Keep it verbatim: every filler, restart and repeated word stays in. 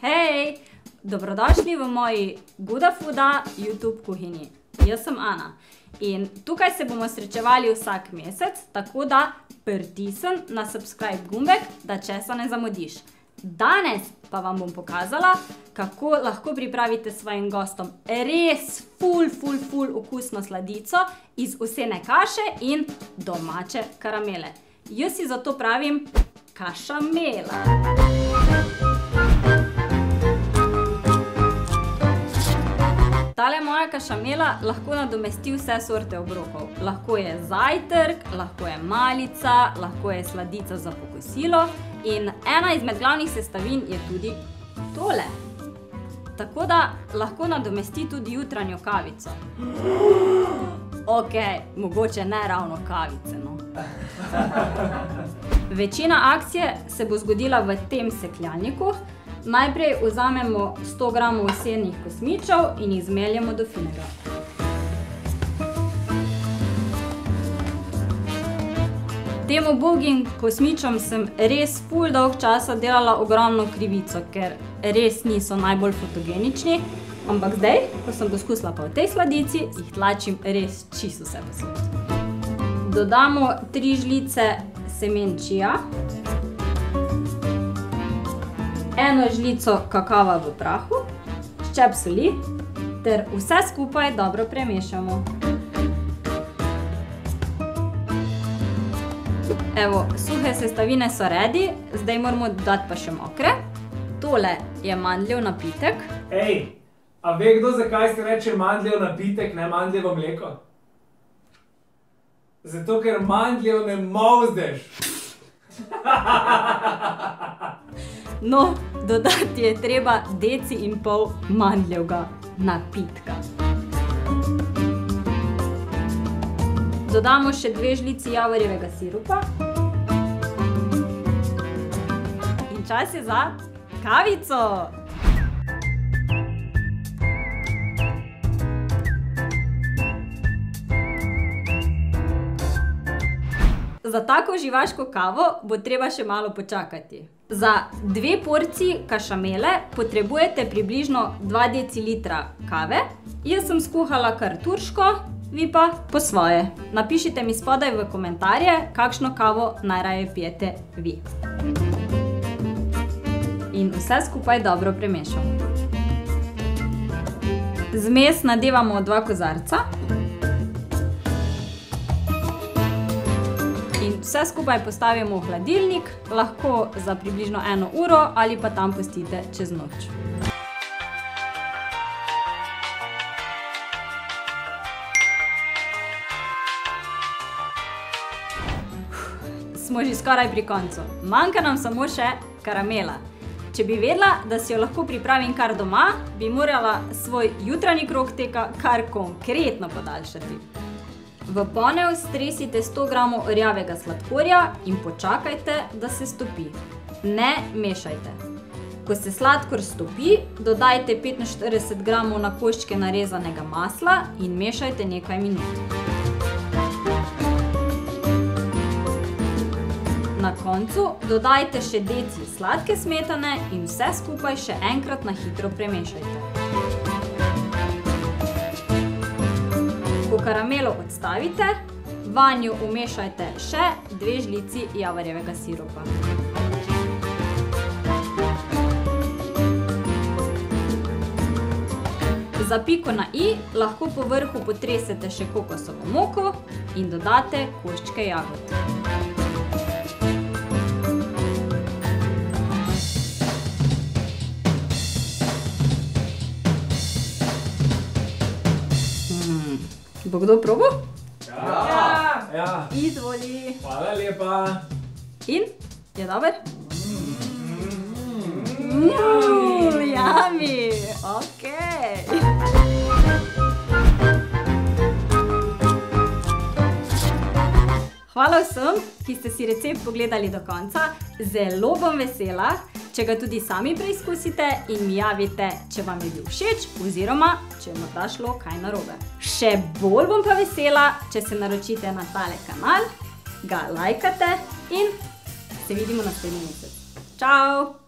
Hej, dobrodošli v moji Guda Fooda YouTube kuhinji. Jaz sem Ana in tukaj se bomo srečevali vsak mesec, tako da pritisni na subscribe gumbek, da česa ne zamudiš. Danes pa vam bom pokazala, kako lahko pripravite svojim gostom res ful, ful, ful okusno sladico iz ovsene kaše in domače karamele. Jaz si zato pravim kašamela. Tale moja kašamela lahko nadomesti vse sorte obrokov. Lahko je zajtrk, lahko je malica, lahko je sladica za pokosilo in ena izmed glavnih sestavin je tudi tole. Tako da lahko nadomesti tudi jutranjo kavico. Ok, mogoče ne ravno kavice, no. Večina akcije se bo zgodila v tem sekljalniku. Najprej vzamemo sto gramov ovsenih kosmičev in jih zmeljemo do finega. Tem ubogim kosmičem sem res ful dolg časa delala ogromno krivico, ker res niso najbolj fotogenični, ampak zdaj, ko sem poskusila pa v tej sladici, jih tlačim res čisto vse posod. Dodamo tri žlice semen čija, eno žlico kakava v prahu, ščep soli ter vse skupaj dobro premešamo. Evo, suhe sestavine so ready, zdaj moramo dodati pa še mokre. Tole je mandljev napitek. Ej, a ve kdo, zakaj se reče mandljev napitek, ne mandljevo mleko? Zato, ker mandljev ne molzdeš. No, dodati je treba deci in pol mandljevega napitka. Dodamo še dve žlici javorjevega sirupa. In čas je za kavico! Za tako živaško kavo bo treba še malo počakati. Za dve porciji kašamele potrebujete približno dva decilitra kave. Jaz sem skuhala kar turško, vi pa po svoje. Napišite mi spodaj v komentarje, kakšno kavo najraje pijete vi. In vse skupaj dobro premešamo. Zmes nadevamo v dva kozarca. In vse skupaj postavimo v hladilnik, lahko za približno eno uro ali pa tam pustite čez noč. Smo že skoraj pri koncu. Manjka nam samo še karamela. Če bi vedela, da si jo lahko pripravim kar doma, bi morala svoj jutranji krog teka kar konkretno podaljšati. V ponev stresite sto gramov rjavega sladkorja in počakajte, da se stopi. Ne mešajte. Ko se sladkor stopi, dodajte petinštirideset gramov na koščke narezanega masla in mešajte nekaj minut. Na koncu dodajte še deci sladke smetane in vse skupaj še enkrat na hitro premešajte. Ko karamelo odstavite, vanjo umešajte še dve žlici javorjevega sirupa. Za piko na i lahko po vrhu potresete še kokosovo moko in dodate koščke jagod. Bo kdo probal? Ja! Ja! Izvoli! Hvala lepa! In? Je dober? Mmm, yummy! Okej! Hvala vsem, ki ste si recept pogledali do konca. Zelo bom vesela, če ga tudi sami preizkusite in mi javite, če vam je bil všeč oziroma, če je morda šlo kaj narobe. Še bolj bom pa vesela, če se naročite na tale kanal, ga lajkate in se vidimo naslednji mesec. Čau!